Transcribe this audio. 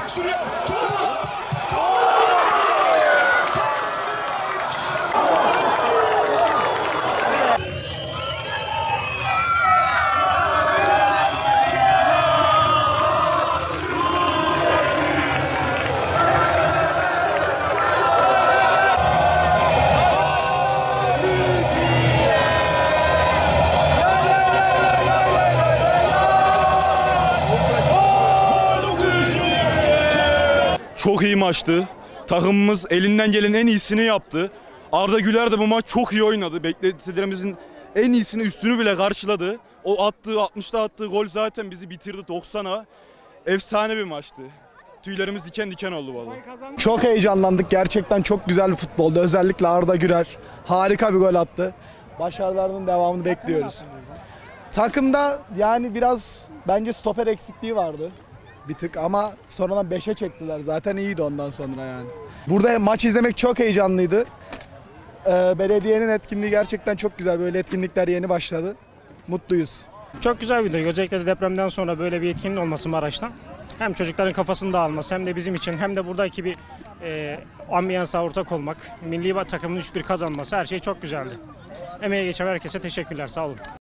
Çok iyi maçtı. Takımımız elinden gelen en iyisini yaptı. Arda Güler de bu maç çok iyi oynadı. Beklentilerimizin en iyisini, üstünü bile karşıladı. O attığı, 60'ta attığı gol zaten bizi bitirdi 90'a. Efsane bir maçtı. Tüylerimiz diken diken oldu vallahi. Çok heyecanlandık. Gerçekten çok güzel bir futboldu. Özellikle Arda Güler harika bir gol attı. Başarılarının devamını bekliyoruz. Takımda yani biraz bence stoper eksikliği vardı. Bir tık ama sonradan 5'e çektiler. Zaten iyiydi ondan sonra yani. Burada maç izlemek çok heyecanlıydı. Belediyenin etkinliği gerçekten çok güzel. Böyle etkinlikler yeni başladı. Mutluyuz. Çok güzel bir video. Özellikle de depremden sonra böyle bir etkinlik olması Maraş'ta. Hem çocukların kafasını dağılması hem de bizim için hem de buradaki bir ambiyansa ortak olmak, milli takımın 3-1 kazanması her şey çok güzeldi. Emeğe geçen herkese teşekkürler. Sağ olun.